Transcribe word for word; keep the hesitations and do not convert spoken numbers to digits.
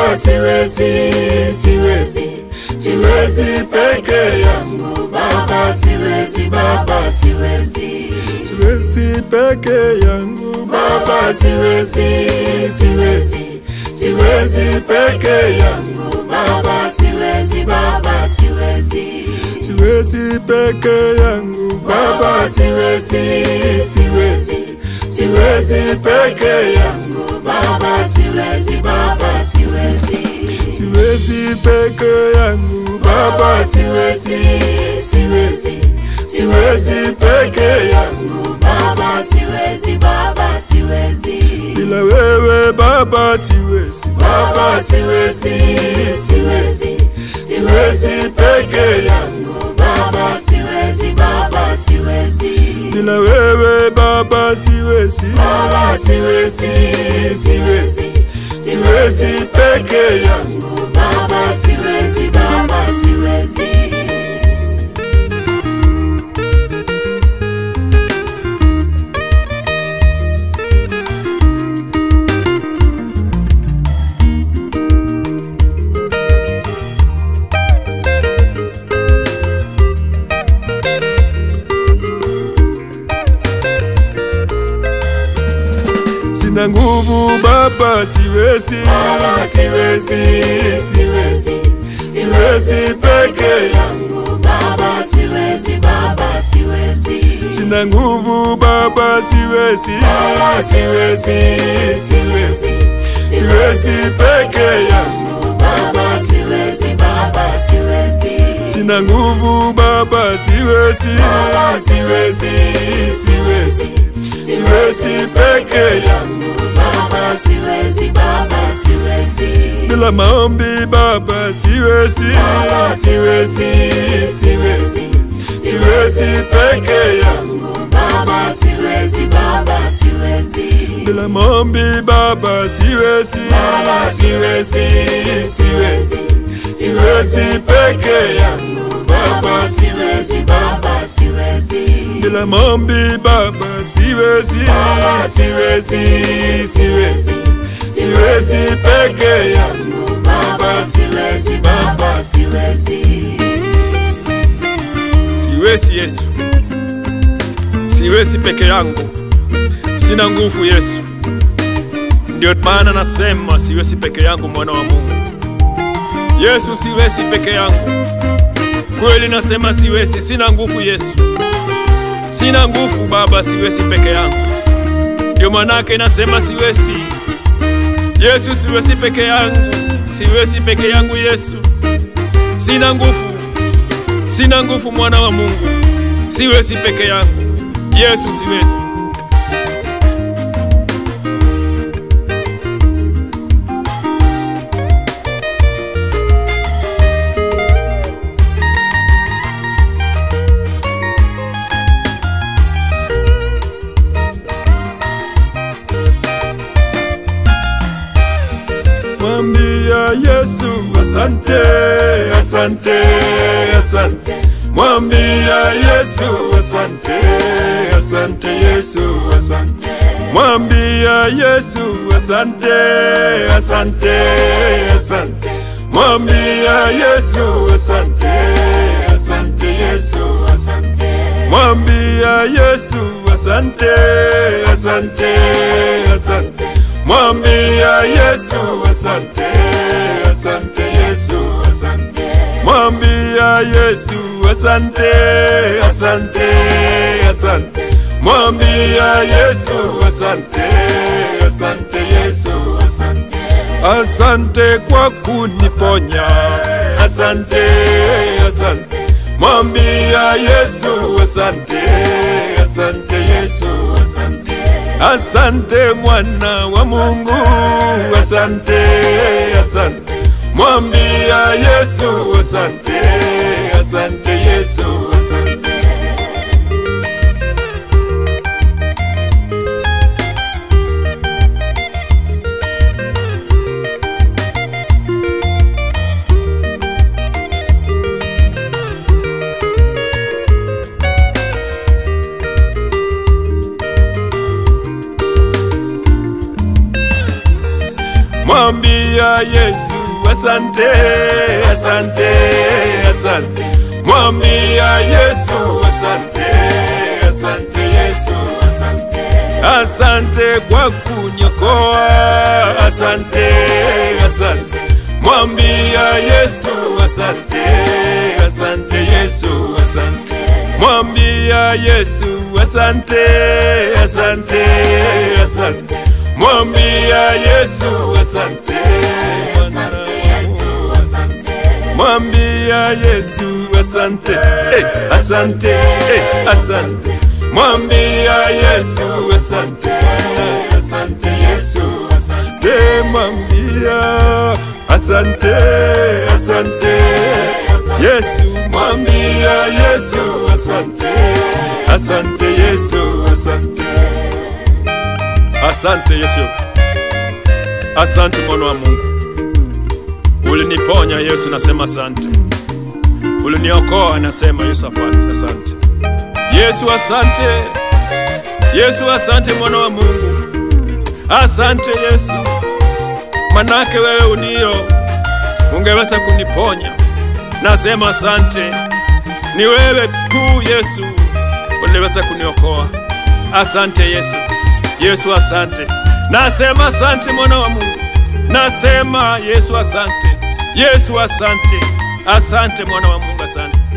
Baba siwezi, siwezi, siwezi peke yangu. Baba siwezi, Baba siwezi, siwezi peke yangu. Baba siwezi, siwezi, siwezi peke yangu. Baba siwezi, Baba siwezi, siwezi peke yangu. Baba siwezi, siwezi, siwezi peke yangu. Baba siwezi, Baba siwezi, siwezi peke yangu. Baba siwezi, siwezi, siwezi peke yangu. Baba siwezi, Baba siwezi, bila wewe Baba siwezi. Baba siwezi, siwezi, siwezi peke yangu. Baba siwezi, Baba siwezi, bila wewe Baba siwezi. Baba siwezi, siwezi, siwezi peke yangu. Baba siwezi, Baba siwezi. Sina nguvu Baba siwezi, Baba siwezi, siwezi, siwezi peke yangu. Baba siwezi, Baba siwezi, sina nguvu Baba siwezi. Baba siwezi, siwezi, siwezi peke yangu. Baba siwezi, Baba siwezi, sina nguvu Baba siwezi. Baba siwezi, siwezi, siwezi peke yangu. Baba siwezi, Baba siwezi, bila maombi Baba siwezi. Baba siwezi, siwezi, siwezi peke yangu. Baba siwezi, Baba siwezi, bila maombi Baba siwezi. Baba siwezi, siwezi, siwezi peke yangu. Baba siwezi, Baba siwezi, bila maombi Baba siwezi. Baba siwezi, siwezi, siwezi peke yangu. Baba siwezi, Baba siwezi. Siwezi Yesu, siwezi peke yangu, sina nguvu Yesu. Ndio maana nasema siwezi peke yangu, mwana wa Mungu. Yesu, siwezi peke yangu, kweli nasema siwezi, sina nguvu Yesu, sina nguvu Baba, siwezi peke yangu. Ndio manake nasema siwezi Yesu, siwezi peke yangu, siwezi peke yangu Yesu, sina nguvu, sina nguvu mwana wa Mungu, siwezi peke yangu Yesu, siwezi. Mwambia Yesu asante, asante, asante. Mwambia Yesu asante, asante Yesu asante. Mwambia Yesu asante, asante, asante. Mwambia Yesu asante, asante Yesu asante. Mwambia Yesu asante, asante, asante. Mwambia Yesu asante, asante Yesu asante. Mwambia Yesu asante, asante, asante. Mwambia Yesu asante, asante Yesu asante. Asante kwa kuniponya, asante, asante. Mwambia Yesu asante, asante Yesu asante. Asante mwana wa Mungu, asante, asante. Mwambia Yesu asante, asante Yesu asante. Mwambia Yesu asante, asante, asante. Mwambia Yesu asante, asante Yesu asante. Asante kwa kuniokoa, asante, asante. Mwambia Yesu asante, asante Yesu asante. Mwambia Yesu asante, asante, asante. Mwambia Yesu asante, asante Yesu asante. Mwambia Yesu asante, eh, asante, eh, asante. Mwambia Yesu asante, asante Yesu asante. Mwambia asante, asante Yesu. Mwambia Yesu asante, asante Yesu asante. Asante Yesu, asante mwana wa Mungu. Uliniponya Yesu, nasema asante. Uliniokoa, nasema Yesu asante. Yesu asante, Yesu asante mwana wa Mungu. Asante Yesu, manake wewe ndio ungeweza kuniponya. Nasema asante, ni wewe tu Yesu uliweza kuniokoa. Asante Yesu, Yesu asante. Nasema asante mwana wa Mungu. Nasema Yesu asante, Yesu asante. Asante mwana wa Mungu, asante.